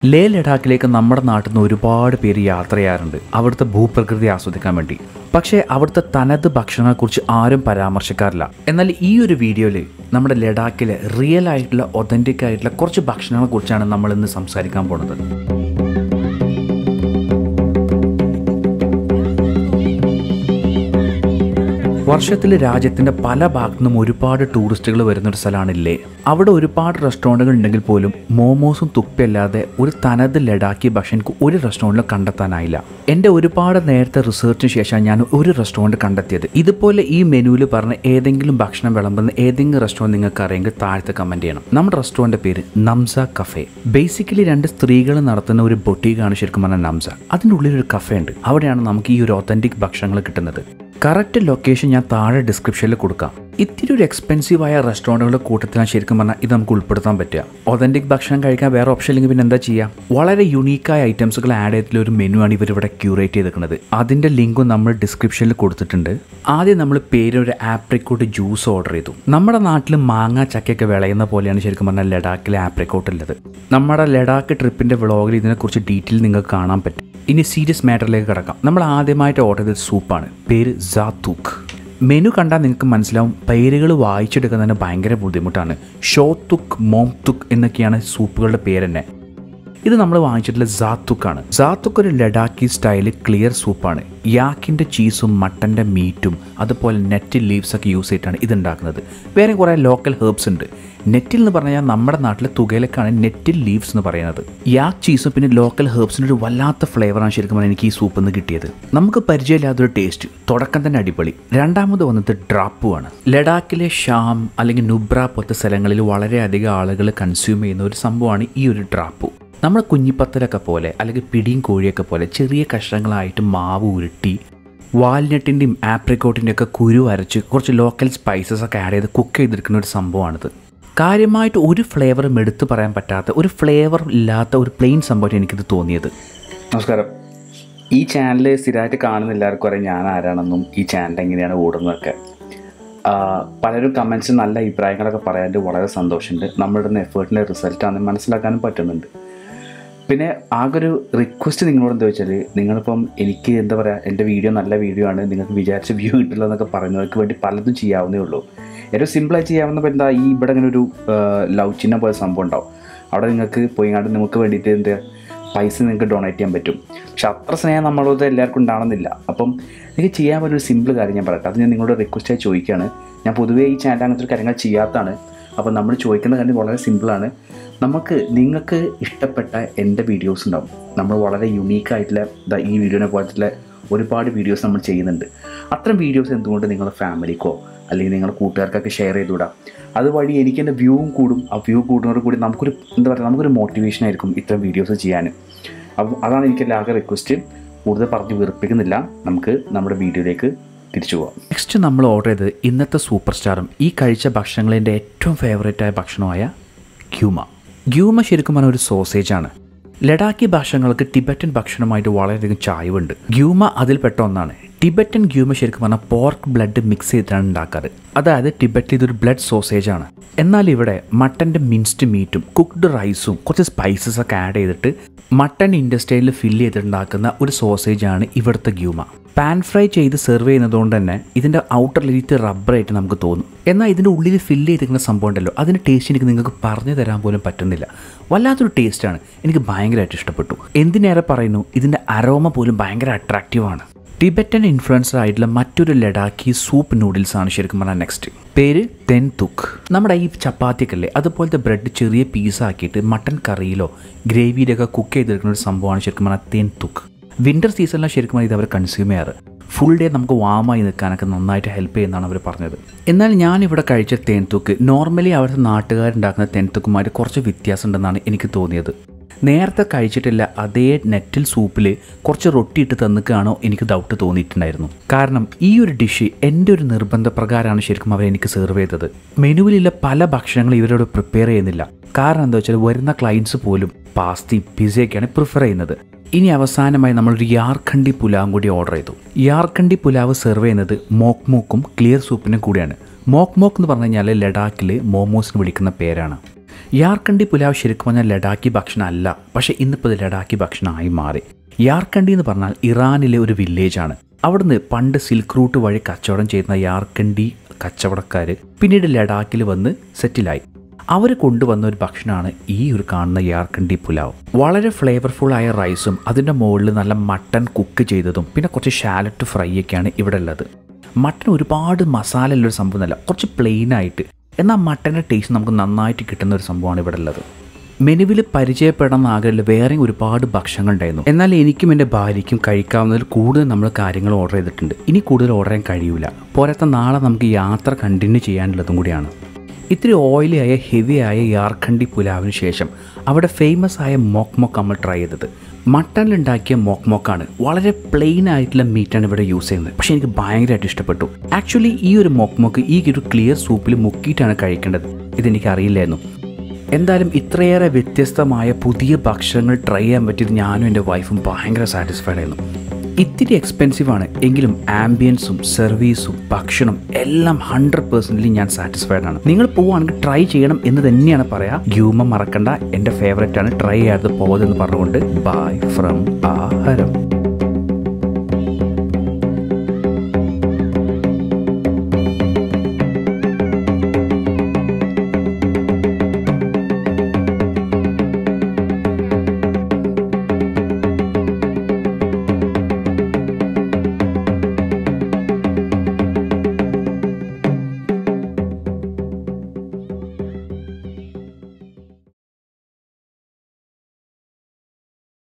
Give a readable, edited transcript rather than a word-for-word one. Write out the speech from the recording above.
ലേ ലഡാക്കിലേക്ക് നമ്മുടെ നാട്ടിൽ നിന്ന് ഒരുപാട് പേര് യാത്ര ചെയ്യാറുണ്ട് അവിടുത്തെ ഭൂപ്രകൃതി ആസ്വദിക്കാൻ വേണ്ടി. പക്ഷേ അവിടുത്തെ തനത് ഭക്ഷണങ്ങളെക്കുറിച്ച് ആരും പരാമർശിക്കാറില്ല. എന്നാൽ ഈ ഒരു വീഡിയോയിൽ നമ്മുടെ ലഡാക്കിലെ റിയൽ ആയിട്ടുള്ള ഒതൻറ്റിക് ആയിട്ടുള്ള കുറച്ച് ഭക്ഷണങ്ങളെക്കുറിച്ചാണ് നമ്മൾ ഇന്ന് സംസാരിക്കാൻ പോകുന്നത്. വർഷത്തിൽ രാജ്യത്തിൻ്റെ പല ഭാഗത്തു നിന്നും ഒരുപാട് ടൂറിസ്റ്റുകൾ വരുന്നൊരു സ്ഥലമാണ് ലേ. അവിടെ ഒരുപാട് റെസ്റ്റോറൻറ്റുകൾ ഉണ്ടെങ്കിൽ പോലും മോമോസും തുപ്പയല്ലാതെ ഒരു തനത് ലഡാക്കി ഭക്ഷണം എനിക്ക് ഒരു റെസ്റ്റോറൻറ്റിലും കണ്ടെത്താനായില്ല. എൻ്റെ ഒരുപാട് നേരത്തെ റിസർച്ചിന് ശേഷം ഞാൻ ഒരു റെസ്റ്റോറൻറ്റ് കണ്ടെത്തിയത്. ഇതുപോലെ ഈ മെനുവിൽ പറഞ്ഞ ഏതെങ്കിലും ഭക്ഷണം വിളമ്പുന്ന ഏതെങ്കിലും റെസ്റ്റോറൻറ്റ് നിങ്ങൾക്ക് അറിയെങ്കിൽ താഴത്തെ കമൻറ്റ് ചെയ്യണം. നമ്മുടെ റെസ്റ്റോറൻറ്റ് പേര് നംസ കഫേ. ബേസിക്കലി രണ്ട് സ്ത്രീകൾ നടത്തുന്ന ഒരു ബൊട്ടീക്കാണ് ശരിക്കും പറഞ്ഞാൽ നംസ. അതിൻ്റെ ഉള്ളിലൊരു കഫേ ഉണ്ട്. അവിടെയാണ് നമുക്ക് ഈ ഒരു ഒതൻറ്റിക് ഭക്ഷണങ്ങൾ കിട്ടുന്നത്. കറക്റ്റ് ലൊക്കേഷൻ ഞാൻ താഴെ ഡിസ്ക്രിപ്ഷനിൽ കൊടുക്കാം. ഇത്തിരി ഒരു എക്സ്പെൻസീവായ റെസ്റ്റോറൻറ്റുകളുടെ കൂട്ടത്തിലാണ് ശരിക്കും പറഞ്ഞാൽ ഇത് നമുക്ക് ഉൾപ്പെടുത്താൻ പറ്റുക. ഒതൻറ്റിക് ഭക്ഷണം കഴിക്കാൻ വേറെ ഓപ്ഷൻ ഇല്ലെങ്കിൽ പിന്നെ എന്താ ചെയ്യുക? വളരെ യുണീക്കായ ഐറ്റംസുകൾ ആഡ് ചെയ്തിട്ടുള്ള ഒരു മെനു ആണ് ഇവരിവിടെ ക്യൂറേറ്റ് ചെയ്തിരിക്കുന്നത്. അതിൻ്റെ ലിങ്കും നമ്മൾ ഡിസ്ക്രിപ്ഷനിൽ കൊടുത്തിട്ടുണ്ട്. ആദ്യം നമ്മൾ പേരൊരു ആപ്രിക്കോട്ട് ജ്യൂസ് ഓർഡർ ചെയ്തു. നമ്മുടെ നാട്ടിൽ മാങ്ങ ചക്കയൊക്കെ വിളയുന്ന പോലെയാണ് ശരിക്കും പറഞ്ഞാൽ ലഡാക്കിലെ ആപ്രിക്കോട്ട് ഉള്ളത്. നമ്മുടെ ലഡാക്ക് ട്രിപ്പിൻ്റെ വ്ളോഗിൽ ഇതിനെക്കുറിച്ച് ഡീറ്റെയിൽ നിങ്ങൾക്ക് കാണാൻ പറ്റും. ഇനി സീരിയസ് മാറ്ററിലേക്ക് കിടക്കാം. നമ്മൾ ആദ്യമായിട്ട് ഓർഡർ ചെയ്തത് സൂപ്പാണ്. പേര് സാത്തൂക്ക്. മെനു കണ്ടാൽ നിങ്ങൾക്ക് മനസ്സിലാവും, പേരുകൾ വായിച്ചെടുക്കുന്നതിന് ഭയങ്കര ബുദ്ധിമുട്ടാണ്. ഷോത്തുക്ക്, മോംതുക്ക് എന്നൊക്കെയാണ് സൂപ്പുകളുടെ പേര് തന്നെ. ഇത് നമ്മൾ വാങ്ങിച്ചിട്ടുള്ള സാത്തുക്കാണ്. സാത്തുക്ക് ഒരു ലഡാക്കി സ്റ്റൈൽ ക്ലിയർ സൂപ്പാണ്. യാക്കിൻ്റെ ചീസും മട്ടൻ്റെ മീറ്റും അതുപോലെ നെറ്റിൽ ലീവ്സൊക്കെ യൂസ് ചെയ്തിട്ടാണ് ഇതുണ്ടാക്കുന്നത്. വേറെ കുറേ ലോക്കൽ ഹെർബ്സ് ഉണ്ട്. നെറ്റിൽ എന്ന് പറഞ്ഞാൽ നമ്മുടെ നാട്ടിലെ തുകയിലേക്കാണ് നെറ്റിൽ ലീവ്സ് എന്ന് പറയുന്നത്. യാക്ക് ചീസും പിന്നെ ലോക്കൽ ഹെർബ്സിൻ്റെ ഒരു വല്ലാത്ത ഫ്ലേവറാണ് ശരിക്കും പറഞ്ഞാൽ എനിക്ക് ഈ സൂപ്പിൽ നിന്ന് കിട്ടിയത്. നമുക്ക് പരിചയമില്ലാത്തൊരു ടേസ്റ്റ്. തുടക്കം തന്നെ അടിപൊളി. രണ്ടാമത് വന്നത് ഡ്രാപ്പുമാണ്. ലഡാക്കിലെ ഷാം അല്ലെങ്കിൽ നുബ്ര പോലത്തെ സ്ഥലങ്ങളിൽ വളരെയധികം ആളുകൾ കൺസ്യൂം ചെയ്യുന്ന ഒരു സംഭവമാണ് ഈ ഒരു ഡ്രാപ്പു. നമ്മൾ കുഞ്ഞിപ്പത്തലൊക്കെ പോലെ അല്ലെങ്കിൽ പിടിയും കോഴിയൊക്കെ പോലെ ചെറിയ കഷ്ണങ്ങളായിട്ട് മാവ് ഉരുട്ടി വാൽനട്ടിൻ്റെയും ആപ്രിക്കോട്ടിൻ്റെയും ഒക്കെ കുരു അരച്ച് കുറച്ച് ലോക്കൽ സ്പൈസസ് ഒക്കെ ആഡ് ചെയ്ത് കുക്ക് ചെയ്തെടുക്കുന്ന ഒരു സംഭവമാണിത്. കാര്യമായിട്ട് ഒരു ഫ്ലേവറും എടുത്തു പറയാൻ പറ്റാത്ത, ഒരു ഫ്ലേവർ ഇല്ലാത്ത ഒരു പ്ലെയിൻ സംഭവം എനിക്കിത് തോന്നിയത്. നമസ്കാരം. ഈ ചാനൽ സ്ഥിരമായിട്ട് കാണുന്ന എല്ലാവർക്കും അറിയാം ഞാൻ ആരാണെന്നും ഈ ചാനൽ എങ്ങനെയാണ് ഓടുന്നതൊക്കെ. പലരും കമൻറ്റ്സ് നല്ല അഭിപ്രായങ്ങളൊക്കെ പറയാൻ വളരെ സന്തോഷമുണ്ട്. നമ്മളിടുന്ന എഫേർട്ടിൻ്റെ റിസൾട്ടാണെന്ന് മനസ്സിലാക്കാനും പറ്റുന്നുണ്ട്. പിന്നെ ആകെ ഒരു റിക്വസ്റ്റ് നിങ്ങളോട് എന്താ വെച്ചാൽ, നിങ്ങളിപ്പം എനിക്ക് എന്താ പറയുക, എൻ്റെ വീഡിയോ നല്ല വീഡിയോ ആണ്, നിങ്ങൾക്ക് വിചാരിച്ച വ്യൂ കിട്ടില്ല എന്നൊക്കെ പറയുന്നവർക്ക് വേണ്ടി പലതും ചെയ്യാവുന്നേ ഉള്ളൂ. ഏറ്റവും സിമ്പിളായി ചെയ്യാവുന്ന എന്താ, ഈ ഇവിടെ ഇങ്ങനെ ഒരു ലവ് ചിഹ്നം പോലെ സംഭവം ഉണ്ടാവും. അവിടെ നിങ്ങൾക്ക് പോയി കണ്ട് നിങ്ങൾക്ക് വേണ്ടിയിട്ട് എന്താ പൈസ നിങ്ങൾക്ക് ഡൊണേറ്റ് ചെയ്യാൻ പറ്റും. പക്ഷെ അത്ര സ്നേഹം നമ്മളോട് എല്ലാവർക്കും ഉണ്ടാവണമെന്നില്ല. അപ്പം നിങ്ങൾക്ക് ചെയ്യാൻ പറ്റുന്ന ഒരു സിമ്പിൾ കാര്യം ഞാൻ പറയട്ടെ. അത് ഞാൻ നിങ്ങളോട് റിക്വസ്റ്റായി ചോദിക്കുകയാണ്. ഞാൻ പൊതുവേ ഈ ചാനൽ അങ്ങനത്തെ കാര്യങ്ങൾ ചെയ്യാത്തതാണ്. അപ്പോൾ നമ്മൾ ചോദിക്കുന്ന കാര്യം വളരെ സിമ്പിളാണ്. നിങ്ങൾക്ക് ഇഷ്ടപ്പെട്ട എൻ്റെ വീഡിയോസ് ഉണ്ടാവും. നമ്മൾ വളരെ യുണീക്കായിട്ടുള്ള ഈ വീഡിയോനെ പോലത്തുള്ള ഒരുപാട് വീഡിയോസ് നമ്മൾ ചെയ്യുന്നുണ്ട്. അത്തരം വീഡിയോസ് എന്തുകൊണ്ട് നിങ്ങളുടെ ഫാമിലിക്കോ അല്ലെങ്കിൽ നിങ്ങളുടെ കൂട്ടുകാർക്കൊക്കെ ഷെയർ ചെയ്തുവിടാം. അതുവഴി എനിക്ക് എൻ്റെ വ്യൂവും കൂടും. ആ വ്യൂ കൂടുന്നതോട് കൂടി നമുക്കൊരു മോട്ടിവേഷൻ ആയിരിക്കും ഇത്തരം വീഡിയോസ് ചെയ്യാൻ. അപ്പം അതാണ് എനിക്ക് എല്ലാവർക്കും റിക്വസ്റ്റ്. കൂടുതൽ പറഞ്ഞ് വെറുപ്പിക്കുന്നില്ല. നമുക്ക് നമ്മുടെ വീഡിയോയിലേക്ക് തിരിച്ചു പോകാം. നെക്സ്റ്റ് നമ്മൾ ഓർഡർ ചെയ്തത് ഇന്നത്തെ സൂപ്പർ സ്റ്റാറും ഈ കഴിച്ച ഭക്ഷണങ്ങളെൻ്റെ ഏറ്റവും ഫേവറേറ്റായ ഭക്ഷണമായ ഗ്യൂമ ശരിക്കും പറഞ്ഞ ഒരു സോസേജാണ്. ലഡാക്കി ഭക്ഷണങ്ങൾക്ക് ടിബറ്റൻ ഭക്ഷണമായിട്ട് വളരെയധികം ചായവുണ്ട്. ഗ്യൂമ അതിൽപ്പെട്ട ഒന്നാണ്. ടിബറ്റൻ ഗ്യൂമ ശരിക്കും പറഞ്ഞാൽ പോർക്ക് ബ്ലഡ് മിക്സ് ചെയ്തിട്ടാണ് ഉണ്ടാക്കാറ്. അതായത് ടിബറ്റിൽ ഇതൊരു ബ്ലഡ് സോസേജാണ്. എന്നാൽ ഇവിടെ മട്ടൻ്റെ മിൻസ്ഡ് മീറ്റും കുക്ക്ഡ് റൈസും കുറച്ച് സ്പൈസസ് ഒക്കെ ആഡ് ചെയ്തിട്ട് മട്ടൺ ഇൻഡസ്ട്രിയിൽ ഫില്ല് ചെയ്തിട്ടുണ്ടാക്കുന്ന ഒരു സോസേജാണ് ഇവിടുത്തെ ഗ്യൂമ. പാൻ ഫ്രൈ ചെയ്ത് സെർവ് ചെയ്യുന്നതുകൊണ്ട് തന്നെ ഇതിൻ്റെ ഔട്ടർ ലിറ്റ് റബ്ബറായിട്ട് നമുക്ക് തോന്നും. എന്നാൽ ഇതിൻ്റെ ഉള്ളിൽ ഫില്ല് ചെയ്തിരിക്കുന്ന സംഭവം ഉണ്ടല്ലോ, അതിൻ്റെ ടേസ്റ്റ് എനിക്ക് നിങ്ങൾക്ക് പറഞ്ഞു തരാൻ പോലും പറ്റുന്നില്ല. വല്ലാത്തൊരു ടേസ്റ്റാണ്. എനിക്ക് ഭയങ്കരമായിട്ട് ഇഷ്ടപ്പെട്ടു. എന്തിനേറെ പറയുന്നു, ഇതിൻ്റെ അരോമ പോലും ഭയങ്കര അട്രാക്റ്റീവാണ്. ടിബറ്റൻ ഇൻഫ്ലുവൻസർ ആയിട്ടുള്ള മറ്റൊരു ലഡാക്കി സൂപ്പ് നൂഡിൽസാണ് ശരിക്കും പറഞ്ഞാൽ നെക്സ്റ്റ്. പേര് തെൻതുക്ക്. നമ്മുടെ ഈ ചപ്പാത്തിക്കല്ലേ അതുപോലത്തെ ബ്രെഡ് ചെറിയ പീസാക്കിയിട്ട് മട്ടൻ കറിയിലോ ഗ്രേവിയിലൊക്കെ കുക്ക് ചെയ്തെടുക്കുന്ന ഒരു സംഭവമാണ് ശരിക്കും പറഞ്ഞാൽ തെൻതുക്ക്. വിൻ്റർ സീസണിലാണ് ശരിക്കും ഇത് അവർ കൺസ്യൂം ചെയ്യാറ്. ഫുൾ ഡേ നമുക്ക് വാമായി നിൽക്കാനൊക്കെ നന്നായിട്ട് ഹെൽപ്പ് ചെയ്യുന്നതാണ് അവർ പറഞ്ഞത്. എന്നാൽ ഞാനിവിടെ കഴിച്ച തേൻതൂക്ക് നോർമലി അവിടുത്തെ നാട്ടുകാരുണ്ടാക്കുന്ന തേൻതൂക്കുമായിട്ട് കുറച്ച് വ്യത്യാസം ഉണ്ടെന്നാണ് എനിക്ക് തോന്നിയത്. നേരത്തെ കഴിച്ചിട്ടില്ല അതേ നെറ്റിൽ സൂപ്പിൽ കുറച്ച് റൊട്ടി ഇട്ട് തന്നിക്കാണോ എനിക്ക് ഡൗട്ട് തോന്നിയിട്ടുണ്ടായിരുന്നു. കാരണം ഈ ഒരു ഡിഷ് എൻ്റെ ഒരു നിർബന്ധപ്രകാരമാണ് ശരിക്കും അവർ എനിക്ക് സെർവ് ചെയ്തത്. മെനുവിലുള്ള പല ഭക്ഷണങ്ങളും ഇവരോട് പ്രിപ്പയർ ചെയ്യുന്നില്ല. കാരണം എന്താ വെച്ചാൽ വരുന്ന ക്ലയൻസ് പോലും പാസ്തി പിസയൊക്കെയാണ് പ്രിഫർ ചെയ്യുന്നത്. ഇനി അവസാനമായി നമ്മളൊരു യാർഖണ്ഡി പുലാവും കൂടി ഓർഡർ ചെയ്തു. യാർഖണ്ഡി പുലാവ് സെർവ് ചെയ്യുന്നത് മോക്മോക്കും ക്ലിയർ സൂപ്പിനും കൂടിയാണ്. മോക്മോക്ക് എന്ന് പറഞ്ഞു കഴിഞ്ഞാൽ ലഡാക്കിൽ മോമോസിന് വിളിക്കുന്ന പേരാണ്. യാർക്കണ്ടി പുലാവ് ശരിക്കും പറഞ്ഞാൽ ലഡാക്കി ഭക്ഷണമല്ല, പക്ഷേ ഇന്നിപ്പോൾ ഇത് ലഡാക്കി ഭക്ഷണമായി മാറി. യാർക്കണ്ടി എന്ന് പറഞ്ഞാൽ ഇറാനിലെ ഒരു വില്ലേജാണ്. അവിടുന്ന് പണ്ട് സിൽക്ക് റൂട്ട് വഴി കച്ചവടം ചെയ്യുന്ന യാർക്കണ്ടി കച്ചവടക്കാർ പിന്നീട് ലഡാക്കിൽ വന്ന് സെറ്റിലായി. അവർ കൊണ്ടുവന്ന ഒരു ഭക്ഷണമാണ് ഈ ഒരു കാണുന്ന യാർക്കണ്ടി പുലാവ്. വളരെ ഫ്ലേവർഫുള്ളായ റൈസും അതിൻ്റെ മുകളിൽ നല്ല മട്ടൺ കുക്ക് ചെയ്തതും പിന്നെ കുറച്ച് ഷാലറ്റ് ഫ്രൈ ഒക്കെയാണ് ഇവിടെ ഉള്ളത്. മട്ടൺ ഒരുപാട് മസാല ഉള്ളൊരു സംഭവമല്ല, കുറച്ച് പ്ലെയിനായിട്ട്, എന്നാൽ മട്ടൻ്റെ ടേസ്റ്റ് നമുക്ക് നന്നായിട്ട് കിട്ടുന്ന ഒരു സംഭവമാണ് ഇവിടെ ഉള്ളത്. മെനുവിൽ പരിചയപ്പെടാൻ ആഗ്രഹമില്ല വേറെയും ഒരുപാട് ഭക്ഷണങ്ങൾ ഉണ്ടായിരുന്നു. എന്നാൽ എനിക്കും എൻ്റെ ഭാര്യയ്ക്കും കഴിക്കാവുന്നതിൽ കൂടുതൽ നമ്മൾ കാര്യങ്ങൾ ഓർഡർ ചെയ്തിട്ടുണ്ട്. ഇനി കൂടുതൽ ഓർഡർ ചെയ്യാൻ കഴിയില്ല. പോരാത്ത നാളെ നമുക്ക് യാത്ര കണ്ടിന്യൂ ചെയ്യാനുള്ളതും കൂടിയാണ്. ഇത്തിരി ഓയിലി ആയ ഹെവി ആയ യാർഖണ്ഡി പുലാവിന് ശേഷം അവിടെ ഫേമസ് ആയ മോക്ക് മോക്ക് നമ്മൾ ട്രൈ ചെയ്തത്. മട്ടണിലുണ്ടാക്കിയ മോക്ക് മോക്കാണ്. വളരെ പ്ലെയിൻ ആയിട്ടുള്ള മീറ്റാണ് ഇവിടെ യൂസ് ചെയ്യുന്നത്. പക്ഷേ എനിക്ക് ഭയങ്കരമായിട്ട് ഇഷ്ടപ്പെട്ടു. ആക്ച്വലി ഈ ഒരു മോക്ക് മോക്ക് ഈ ഒരു ക്ലിയർ സൂപ്പിൽ മുക്കിയിട്ടാണ് കഴിക്കേണ്ടത്. ഇതെനിക്ക് അറിയില്ലായിരുന്നു. എന്തായാലും ഇത്രയേറെ വ്യത്യസ്തമായ പുതിയ ഭക്ഷണങ്ങൾ ട്രൈ ചെയ്യാൻ പറ്റിയത് ഞാനും എൻ്റെ വൈഫും ഭയങ്കര സാറ്റിസ്ഫൈഡ് ആയിരുന്നു. ഇത്തിരി എക്സ്പെൻസീവാണ് എങ്കിലും ആംബിയൻസും സർവീസും ഭക്ഷണം എല്ലാം 100% ഞാൻ സാറ്റിസ്ഫൈഡ് ആണ്. നിങ്ങൾ പോവുകയാണെങ്കിൽ ട്രൈ ചെയ്യണം എന്ന് തന്നെയാണ് പറയാം. ഗ്യൂമ മറക്കണ്ട, എൻ്റെ ഫേവറേറ്റ് ആണ്, ട്രൈ ചെയ്യാതെ പോകതെന്ന് പറഞ്ഞുകൊണ്ട് ബൈ ഫ്രം aaHarem.